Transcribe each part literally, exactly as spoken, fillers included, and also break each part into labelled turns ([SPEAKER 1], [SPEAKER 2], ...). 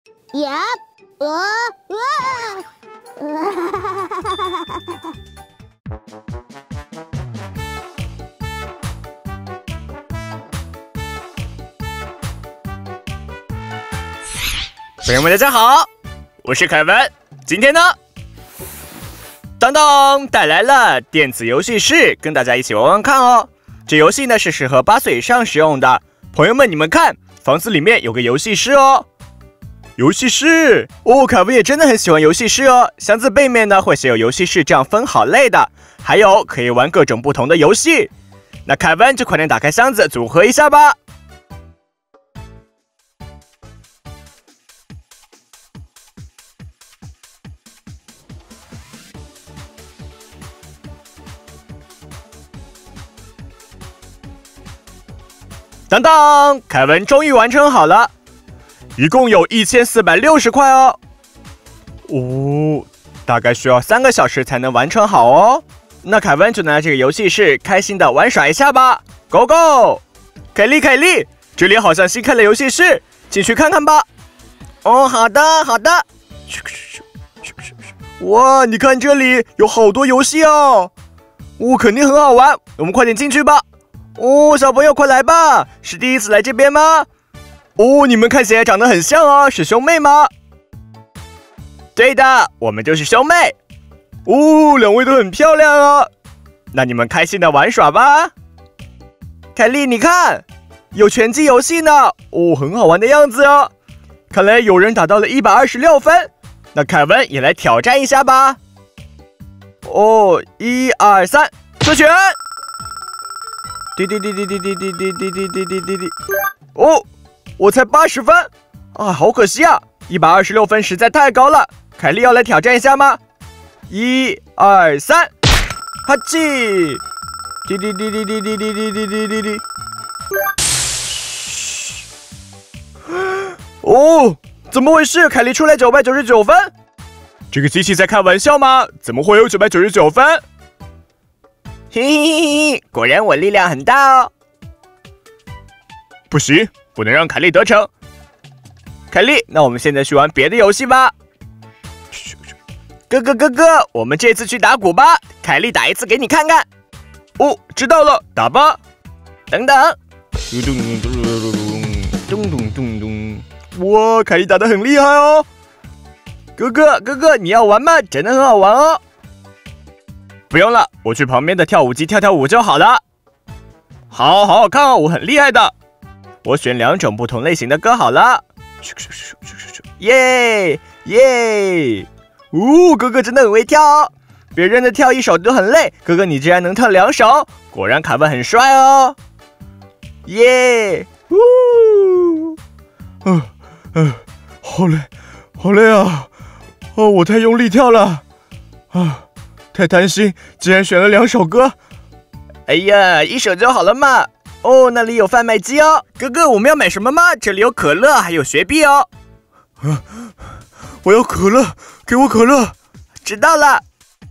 [SPEAKER 1] 呀，啊啊！
[SPEAKER 2] 朋友们，大家好，我是凯文。今天呢，当当带来了电子游戏室，跟大家一起玩玩看哦。这游戏呢是适合八岁以上使用的。朋友们，你们看，房子里面有个游戏室哦。游戏室哦，凯文也真的很喜欢游戏室哦。箱子背面呢会写有游戏室，这样分好类的，还有可以玩各种不同的游戏。那凯文就快点打开箱子，组合一下吧。当当，凯文终于完成好了，一共有一千四百六十块哦。哦，大概需要三个小时才能完成好哦。那凯文就拿这个游戏室开心的玩耍一下吧 ，Go Go！ 凯莉，凯莉，这里好像新开了游戏室，进去看看吧。哦，好的，好的。哇，你看这里有好多游戏哦，哦，肯定很好玩，我们快点进去吧。哦，小朋友快来吧！是第一次来这边吗？哦，你们看起来长得很像哦，是兄妹吗？对的，我们就是兄妹。哦，两位都很漂亮哦。那你们开心的玩耍吧。凯莉，你看，有拳击游戏呢。哦，很好玩的样子哦。看来有人打到了一百二十六分。那凯文也来挑战一下吧。哦，一二三，出拳！滴滴滴滴滴滴滴滴滴滴滴滴滴滴！哦，我才八十分啊，好可惜啊！一百二十六分实在太高了。凯莉要来挑战一下吗？一二三，哈气！滴滴滴滴滴滴滴滴滴滴滴滴！哦，怎么回事？凯莉出来九百九十九分？这个机器在开玩笑吗？怎么会有九百九十九分？嘿嘿嘿嘿，果然我力量很大哦！不行，不能让凯莉得逞。凯莉，那我们现在去玩别的游戏吧。哥哥哥哥，我们这次去打鼓吧。凯莉打一次给你看看。哦，知道了，打吧。等等。咚咚咚咚咚咚咚！哇，凯莉打得很厉害哦。哥哥哥哥，你要玩吗？真的很好玩哦。不用了，我去旁边的跳舞机跳跳舞就好了。好，好好看哦，我很厉害的。我选两种不同类型的歌好了。耶耶！呜，哥哥真的很会跳哦。别人的跳一首都很累，哥哥你竟然能跳两首，果然凯文很帅哦。耶！呜！嗯嗯，好累，好累啊！哦，我太用力跳了啊！太贪心，竟然选了两首歌。哎呀，一首就好了嘛。哦，那里有贩卖机哦。哥哥，我们要买什么吗？这里有可乐，还有雪碧哦。啊，我要可乐，给我可乐。知道了。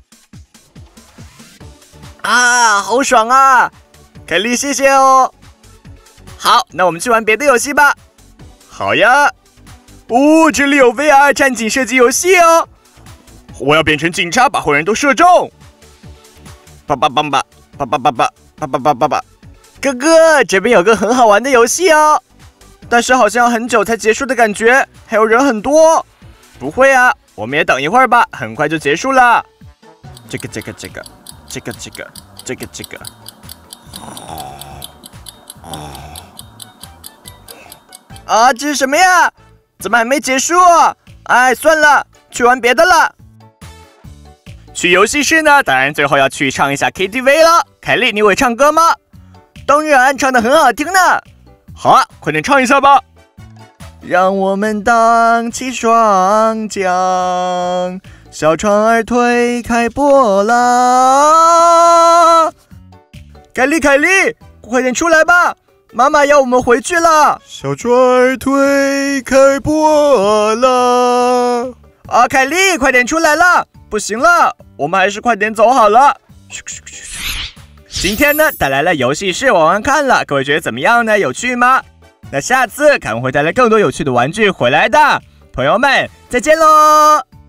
[SPEAKER 2] 啊，好爽啊！凯莉，谢谢哦。好，那我们去玩别的游戏吧。好呀。哦，这里有 V R 战警射击游戏哦。我要变成警察，把坏人都射中！叭叭叭叭叭叭叭叭叭叭叭叭叭！哥哥，这边有个很好玩的游戏哦，但是好像要很久才结束的感觉，还有人很多。不会啊，我们也等一会儿吧，很快就结束了。这个这个这个这个这个这个这个，啊，这是什么呀？怎么还没结束啊？哎，算了，去玩别的了。去游戏室呢，当然最后要去唱一下 K T V 了。凯莉，你会唱歌吗？当然，唱得很好听呢。好啊，快点唱一下吧。让我们荡起双桨，小船儿推开波浪。凯莉，凯莉，快点出来吧，妈妈要我们回去了。小船儿推开波浪。啊，凯莉，快点出来了！不行了，我们还是快点走好了。今天呢，带来了游戏室玩玩看了，各位觉得怎么样呢？有趣吗？那下次凯文会带来更多有趣的玩具回来的。 朋友们，再见喽！